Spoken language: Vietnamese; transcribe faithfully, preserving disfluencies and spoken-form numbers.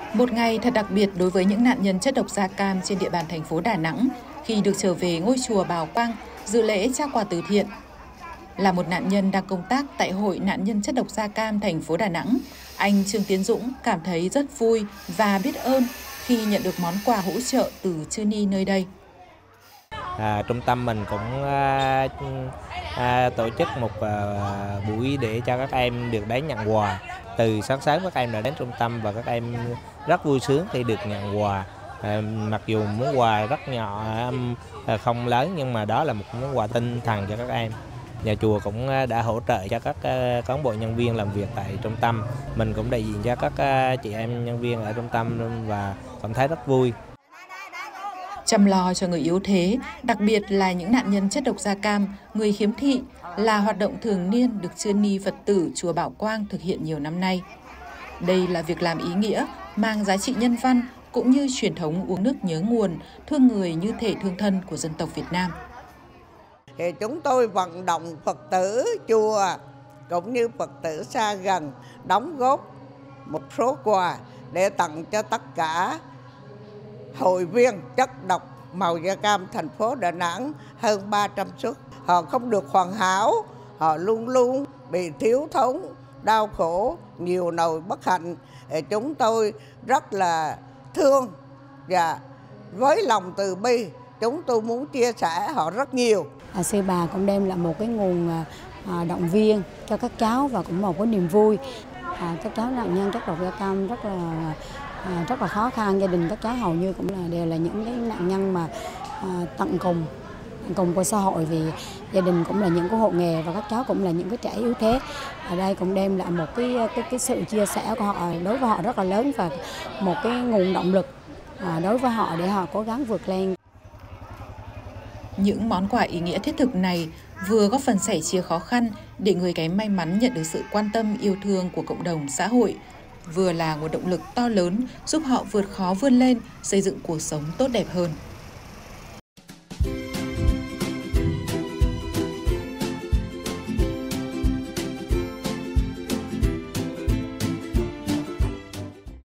Một ngày thật đặc biệt đối với những nạn nhân chất độc da cam trên địa bàn thành phố Đà Nẵng khi được trở về ngôi chùa Bào Quang dự lễ trao quà từ thiện. Là một nạn nhân đang công tác tại Hội nạn nhân chất độc da cam thành phố Đà Nẵng, anh Trương Tiến Dũng cảm thấy rất vui và biết ơn khi nhận được món quà hỗ trợ từ chư ni nơi đây. À, trung tâm mình cũng à, à, tổ chức một à, buổi để cho các em được đến nhận quà. Từ sáng sớm các em đã đến trung tâm và các em rất vui sướng khi được nhận quà. À, mặc dù món quà rất nhỏ, à, không lớn, nhưng mà đó là một món quà tinh thần cho các em. Nhà chùa cũng đã hỗ trợ cho các cán bộ nhân viên làm việc tại trung tâm. Mình cũng đại diện cho các chị em nhân viên ở trung tâm và cảm thấy rất vui. Chăm lo cho người yếu thế, đặc biệt là những nạn nhân chất độc da cam, người khiếm thị là hoạt động thường niên được chư ni Phật tử chùa Bảo Quang thực hiện nhiều năm nay. Đây là việc làm ý nghĩa, mang giá trị nhân văn cũng như truyền thống uống nước nhớ nguồn, thương người như thể thương thân của dân tộc Việt Nam. Thì chúng tôi vận động Phật tử chùa cũng như Phật tử xa gần đóng góp một số quà để tặng cho tất cả hội viên chất độc màu da cam thành phố Đà Nẵng hơn ba trăm suất. Họ không được hoàn hảo, họ luôn luôn bị thiếu thốn, đau khổ, nhiều nỗi bất hạnh. Chúng tôi rất là thương và với lòng từ bi chúng tôi muốn chia sẻ họ rất nhiều. À, sư bà cũng đem lại một cái nguồn à, động viên cho các cháu và cũng một cái niềm vui. À, các cháu nạn nhân chất độc da cam rất là à, rất là khó khăn, gia đình các cháu hầu như cũng là đều là những cái nạn nhân mà à, tận cùng tận cùng của xã hội, vì gia đình cũng là những cái hộ nghèo và các cháu cũng là những cái trẻ yếu thế. Ở đây cũng đem lại một cái cái cái sự chia sẻ của họ đối với họ rất là lớn và một cái nguồn động lực à, đối với họ để họ cố gắng vượt lên. Những món quà ý nghĩa thiết thực này vừa góp phần sẻ chia khó khăn để người kém may mắn nhận được sự quan tâm yêu thương của cộng đồng xã hội, vừa là nguồn động lực to lớn giúp họ vượt khó vươn lên, xây dựng cuộc sống tốt đẹp hơn.